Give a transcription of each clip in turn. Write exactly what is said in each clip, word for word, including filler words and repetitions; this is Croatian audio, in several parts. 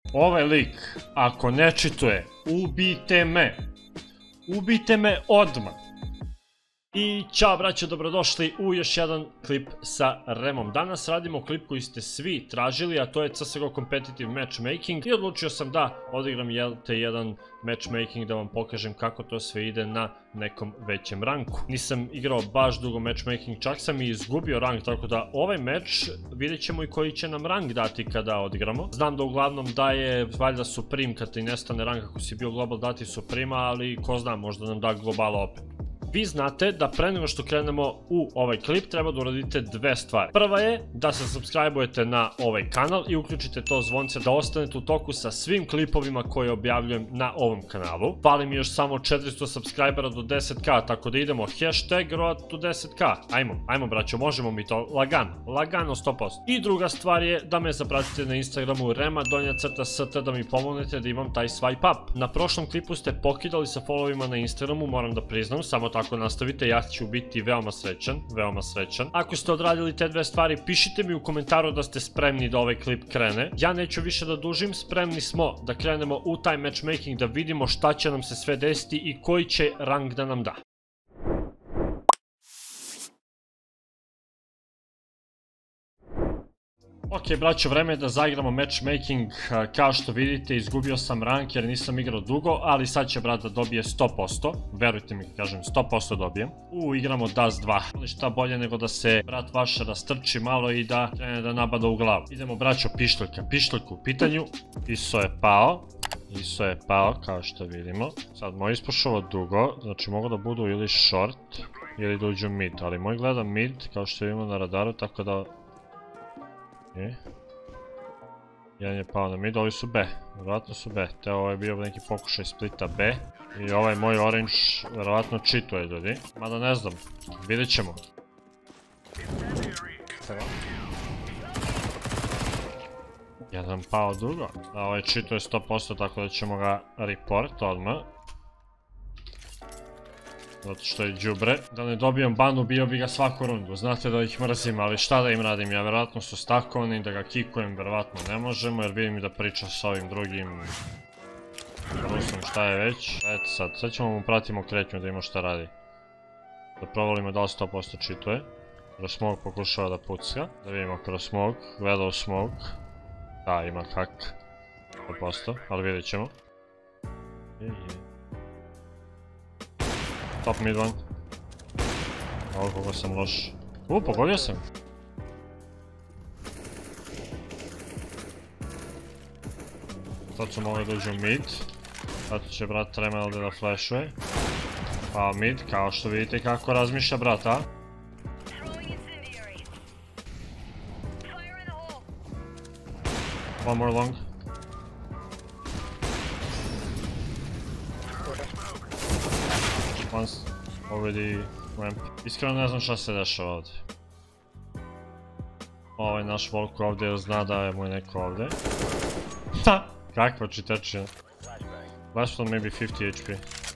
Ovaj lik, ako ne čituje, ubijte me. Ubijte me odmah. I ćao braćo, dobrodošli u još jedan klip sa Remom. Danas radimo klip koji ste svi tražili, a to je C S G O Competitive Matchmaking. I odlučio sam da odigram te jedan matchmaking, da vam pokažem kako to sve ide na nekom većem ranku. Nisam igrao baš dugo matchmaking, čak sam i izgubio rank, tako da ovaj meč vidjet ćemo i koji će nam rank dati kada odigramo. Znam da uglavnom daje valjda Supreme, kad ti nestane rank ako si bio global dati Suprema, ali ko zna, možda nam da globala opet. Vi znate da pre nego što krenemo u ovaj klip treba da uradite dve stvari. Prva je da se subscribe-ujete na ovaj kanal i uključite to zvonce da ostanete u toku sa svim klipovima koje objavljujem na ovom kanalu. Fali mi još samo četiristo subscribera do deset ka, tako da idemo hashtag road to deset ka. Ajmo, ajmo braćo, možemo mi to lagano, lagano sto posto. I druga stvar je da me zapratite na Instagramu rema donja crta st, da mi pomognete da imam taj swipe up. Na prošlom klipu ste pokidali sa followima na Instagramu, moram da priznam, samo ako nastavite, ja ću biti veoma srećan, veoma srećan. Ako ste odradili te dve stvari, pišite mi u komentaru da ste spremni da ovaj klip krene. Ja neću više da dužim, spremni smo da krenemo u taj matchmaking, da vidimo šta će nam se sve desiti i koji će rank da nam da. Ok, braćo, vreme je da zaigramo matchmaking. Kao što vidite, izgubio sam rank jer nisam igrao dugo, ali sad će brat da dobije sto posto. Verujte mi, kažem, sto posto dobijem. U, igramo Dust dva. Ali šta bolje nego da se brat vaš rastrči malo i da krene da nabada u glavu. Idemo, braćo, pištoljka. Pištoljka u pitanju. Iso je pao. Iso je pao, kao što vidimo. Sad, moj ispušao dugo, znači mogu da budu ili short ili da uđu mid, ali moj gleda mid, kao što vidimo na radaru, tako da... Jedan je pao na mid, ovi su B, verovatno su B, te ovo je bio neki pokušaj splita B. I ovaj moj orange verovatno cheatuje ljudi, mada ne znam, vidjet ćemo. Jedan pao dugo, a ovaj cheatuje sto posto, tako da ćemo ga report odmah. Zato što je džubre. Da ne dobijam ban, ubio bi ga svaku rundu. Znate da ih mrzim, ali šta da im radim? Ja verovatno su stakovani, da ga kikujem verovatno ne možemo, jer vidim da priča s ovim drugim Rusom, šta je već. Eto sad, sad ćemo mu pratimo kretnju da vidimo šta radi. Da provalimo da li sto posto cheatuje. Kroz smog pokušava da pucka. Da vidimo kroz smog, gleda u smog. Da, ima hak. sto posto, ali vidjet ćemo. Top mid one. Ovo koliko sam loš. U, pogodio sam. Sad su mogli da uđu mid. Zato će brat Rema ovdje da flashuje. Pa mid, kao što vidite kako razmišlja brat, a? One more long. Once already ramp. Iskreno ne znam šta se dešava ovdje. Ovaj naš Volk ovdje zna da je moj neko ovdje. Ha! Kakva čitečina. Last one maybe fifty H P.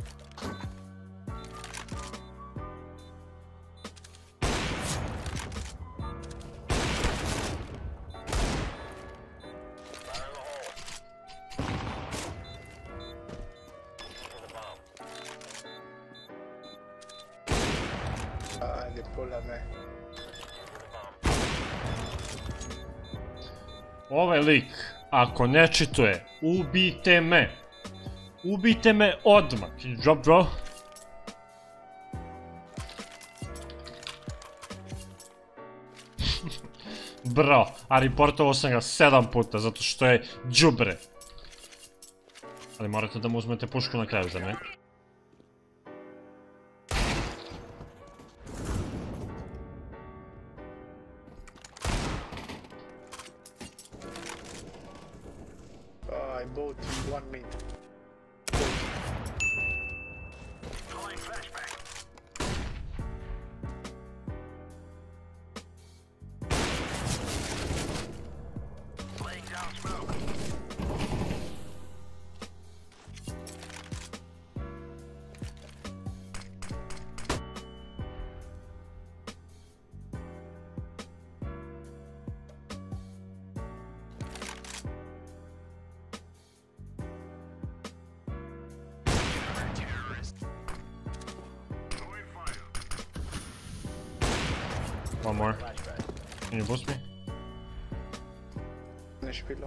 Ovaj lik, ako ne čituje, ubijte me. Ubijte me odmah. Can you drop, bro? Bro, a reportovao sam ga sedam puta zato što je džubre. Ali morate da mu uzmete pušku na kraju, zar ne? Both one mid. One more. Can you boost me? Finish below.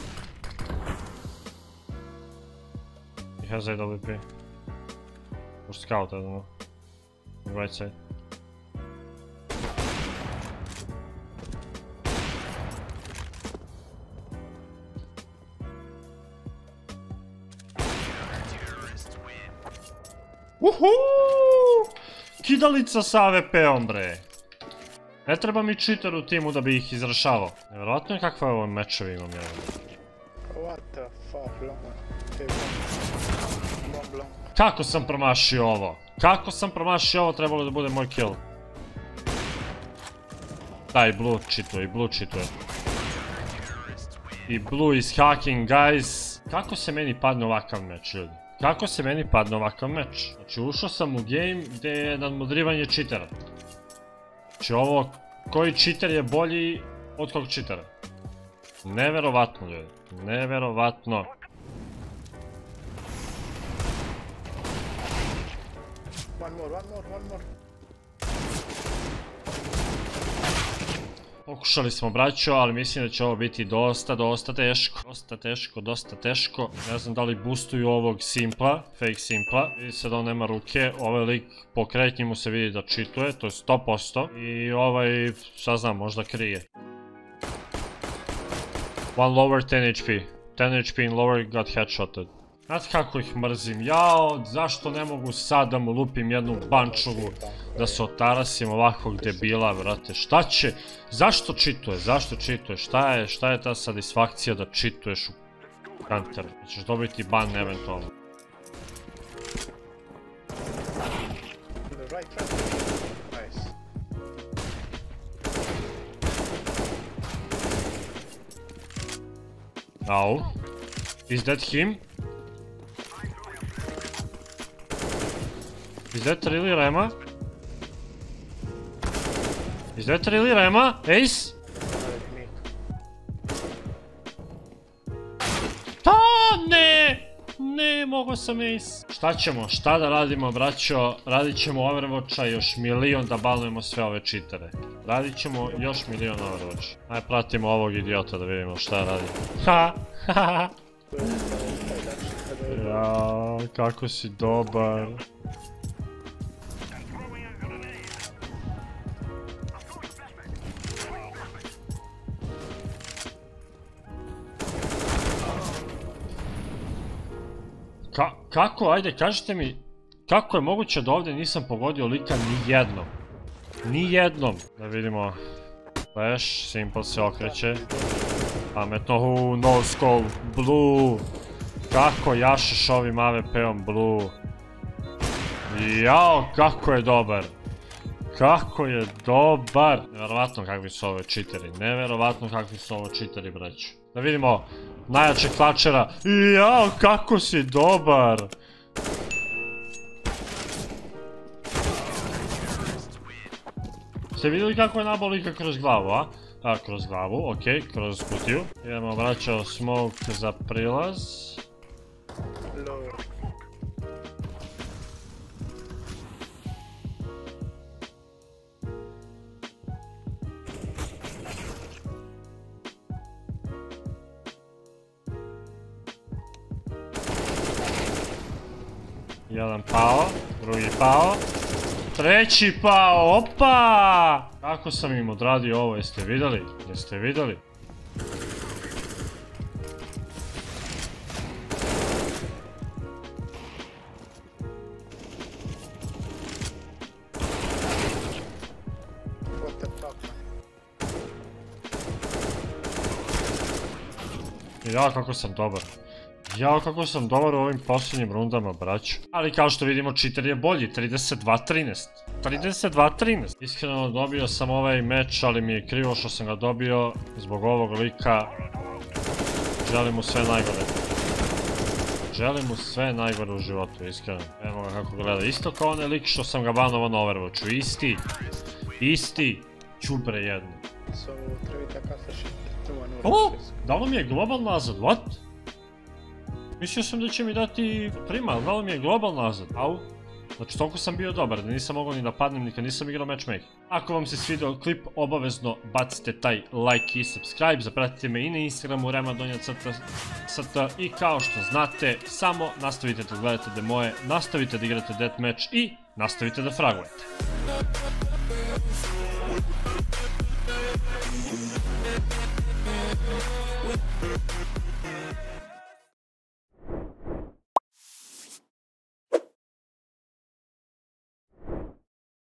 He has A W P. Or scout, I don't know. On the right side. Uhuuu! Kidalica sa A W P-om, bre! Ne treba mi cheater u timu da bi ih izrašavao. Nevjerojatno je kakva je ovo mečevi imam ja. What the fuck, long one. Long, long. Kako sam promašio ovo? Kako sam promašio ovo, trebalo da bude moj kill. Da, i Blue cheatuje, i Blue cheatuje. I Blue is hacking, guys. Kako se meni padne ovakav meč, ljudi? Kako se meni padne ovakav meč? Znači, ušao sam u game gdje je nadmudrivanje cheatera. Znači, ovo, koji cheater je bolji od kog cheatera? Neverovatno, ljudi. Neverovatno. One more, one more, one more. Pokušali smo, braćo, ali mislim da će ovo biti dosta, dosta teško. Dosta teško, dosta teško. Ne znam da li boostuju ovog Simpla, fake Simpla. Vidi se da on nema ruke. Ovaj lik po kretnji mu se vidi da cheatuje, to je sto posto. I ovaj, šta znam, možda krije. One lower, ten H P. ten H P in lower got headshoted. Znate kako ih mrzim, jao, zašto ne mogu sad da mu lupim jednu bančovu, da se otarasim ovakvog debila, vrate, šta će, zašto cheatuje, zašto cheatuje, šta je, šta je ta satisfakcija da cheatuješ u Hunter, ćeš dobiti ban eventualno. Au, is that him? Is that really Rema? Is that really Rema? Ace? Ta ne! Ne, mogo sam Ace. Šta ćemo? Šta da radimo, braćo? Radit ćemo Overwatcha još milion da banujemo sve ove cheatere. Radit ćemo još milion Overwatcha. Aj pratimo ovog idiota da vidimo šta radi. Ha! Ha! Jao, kako si dobar. Ka kako, ajde, kažite mi, kako je moguće da ovdje nisam pogodio lika ni jednom? Ni jednom. Da vidimo. Flash, Simple se okreće. Pametno, hu, no scope, Blue. Kako jašeš ovim A W P-om, Blue. Jao, kako je dobar. Kako je dobar. Neverovatno kakvi su ove cheateri, neverovatno kakvi su ovo cheateri, braću. Da vidimo najjačeg klačera. Jao, kako si dobar. Ste vidjeli kako je nabao lika kroz glavu, a? A, kroz glavu, okej, kroz kutiju. Idemo, vraćao smoke za prilaz. Jedan pao, drugi pao, treći pao, opa! Kako sam im odradio ovo, jeste vidjeli? Jeste vidjeli? Ja, kako sam dobar. Jao, kako sam dobar u ovim posljednjim rundama, braću. Ali kao što vidimo, cheater je bolji, trideset dva trinaest. trideset dva trinaest. Iskreno dobio sam ovaj meč, ali mi je krivo što sam ga dobio zbog ovog lika. Želim mu sve najgore. Želim mu sve najgore u životu, iskreno. Evo ga kako gleda. Isto kao onaj lik što sam ga banovao na Overwatchu. Isti. Isti. Čubre jedno. O! Dalo mi je global nazad, what? Mislio sam da će mi dati prima, ali dalo mi je global nazad. Au. Znači, toliko sam bio dobar da nisam mogao ni da padnem ni kad nisam igrao matchmaking. Ako vam se svidio klip, obavezno bacite taj like i subscribe, zapratite me i na Instagramu remadonja crta ct i kao što znate, samo nastavite da gledate demoje, nastavite da igrate deathmatch i nastavite da fragujete.